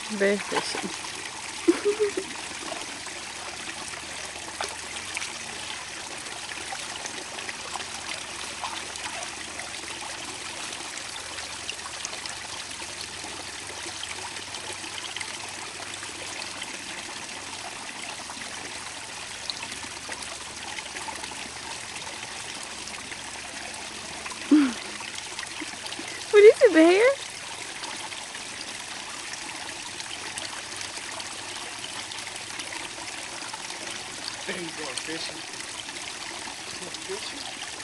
Very fishy. What is it, bear? There you go, fishing. Fishing.